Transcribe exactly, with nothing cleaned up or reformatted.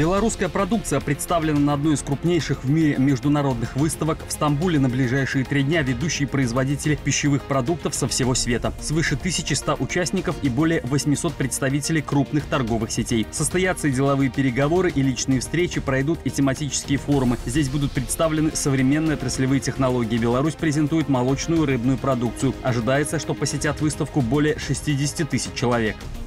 Белорусская продукция представлена на одной из крупнейших в мире международных выставок. В Стамбуле на ближайшие три дня ведущие производители пищевых продуктов со всего света. Свыше тысячи ста участников и более восьмисот представителей крупных торговых сетей. Состоятся и деловые переговоры, и личные встречи, пройдут и тематические форумы. Здесь будут представлены современные отраслевые технологии. Беларусь презентует молочную и рыбную продукцию. Ожидается, что посетят выставку более шестидесяти тысяч человек.